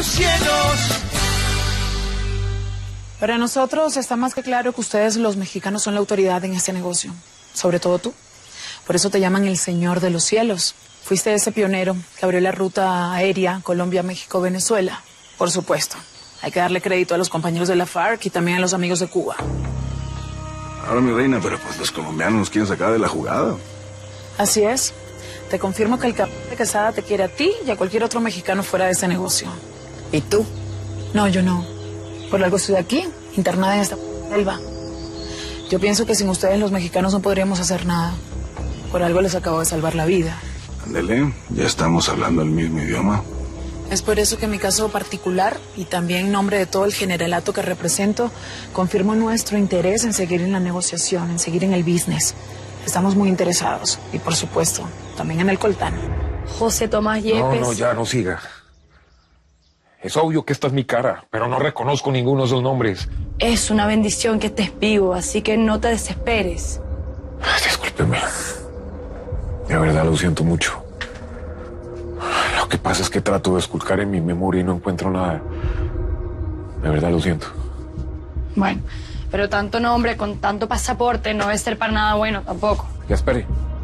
cielos. Para nosotros está más que claro que ustedes, los mexicanos, son la autoridad en este negocio. Sobre todo tú. Por eso te llaman el Señor de los Cielos. Fuiste ese pionero que abrió la ruta aérea Colombia, México, Venezuela. Por supuesto. Hay que darle crédito a los compañeros de la FARC y también a los amigos de Cuba. Ahora, mi reina, pero pues los colombianos nos quieren sacar de la jugada. Así es. Te confirmo que el capitán de Quesada te quiere a ti y a cualquier otro mexicano fuera de ese negocio. ¿Y tú? No, yo no. Por algo estoy aquí, internada en esta selva. Yo pienso que sin ustedes los mexicanos no podríamos hacer nada. Por algo les acabo de salvar la vida. Ándele, ya estamos hablando el mismo idioma. Es por eso que en mi caso particular, y también en nombre de todo el generalato que represento, confirmo nuestro interés en seguir en la negociación, en seguir en el business. Estamos muy interesados. Y por supuesto, también en el coltán. José Tomás Yepes. No, ya, no siga. Es obvio que esta es mi cara, pero no reconozco ninguno de esos nombres. Es una bendición que estés vivo, así que no te desesperes. Discúlpeme. De verdad lo siento mucho. Lo que pasa es que trato de esculcar en mi memoria y no encuentro nada. De verdad lo siento. Bueno, pero tanto nombre con tanto pasaporte no debe ser para nada bueno tampoco. Ya espere.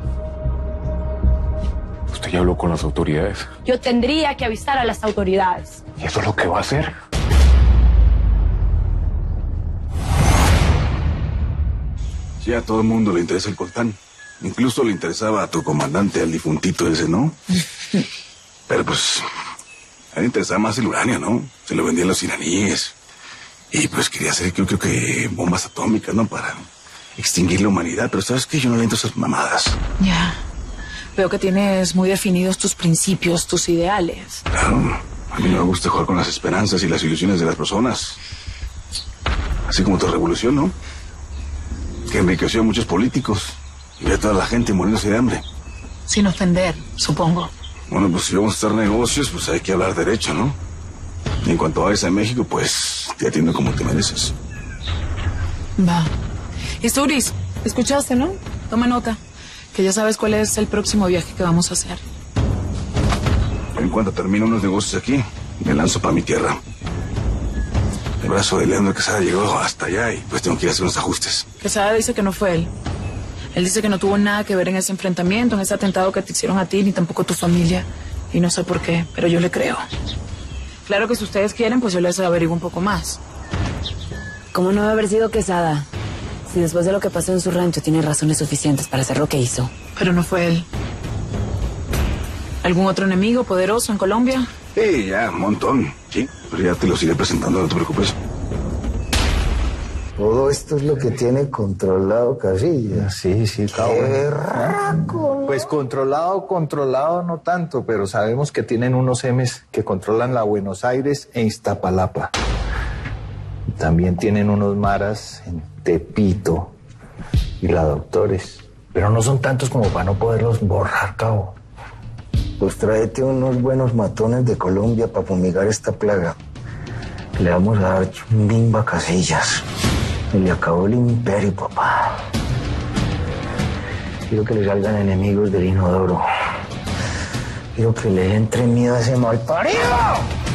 Usted ya habló con las autoridades. Yo tendría que avisar a las autoridades. ¿Y eso es lo que va a hacer? Sí, a todo el mundo le interesa el coltán. Incluso le interesaba a tu comandante, al difuntito ese, ¿no? Pero pues, a él le interesaba más el uranio, ¿no? Se lo vendían los iraníes. Y pues quería hacer, creo que bombas atómicas, ¿no? Para extinguir la humanidad. Pero ¿sabes qué? Yo no le entro a esas mamadas. Ya. Veo que tienes muy definidos tus principios, tus ideales. Claro. A mí no me gusta jugar con las esperanzas y las ilusiones de las personas. Así como tu revolución, ¿no? Que enriqueció a muchos políticos y ve a toda la gente muriéndose de hambre. Sin ofender, supongo. Bueno, pues si vamos a hacer negocios, pues hay que hablar derecho, ¿no? Y en cuanto vayas a México, pues te atiendo como te mereces. Va. Y Sturis, escuchaste, ¿no? Toma nota, que ya sabes cuál es el próximo viaje que vamos a hacer. En cuanto termine unos negocios aquí, me lanzo para mi tierra. El brazo de Leandro Quesada llegó hasta allá y pues tengo que ir a hacer unos ajustes. Quesada dice que no fue él. Él dice que no tuvo nada que ver en ese enfrentamiento, en ese atentado que te hicieron a ti, ni tampoco tu familia. Y no sé por qué, pero yo le creo. Claro que si ustedes quieren, pues yo les averiguo un poco más. ¿Cómo no debe haber sido Quesada? Si después de lo que pasó en su rancho tiene razones suficientes para hacer lo que hizo. Pero no fue él. ¿Algún otro enemigo poderoso en Colombia? Sí, ya, un montón. Sí, pero ya te los iré presentando, no te preocupes. Todo esto es lo que tiene controlado Casillas. Sí, está bueno. Berraco, ¿no? Pues controlado no tanto, pero sabemos que tienen unos M's que controlan la Buenos Aires e Iztapalapa. También tienen unos maras en Tepito y la Doctores. Pero no son tantos como para no poderlos borrar, cabo. Pues tráete unos buenos matones de Colombia para fumigar esta plaga. Le vamos a dar bimba a Casillas. Se le acabó el imperio, papá. Quiero que le salgan enemigos del inodoro. Quiero que le entre miedo a ese malparido.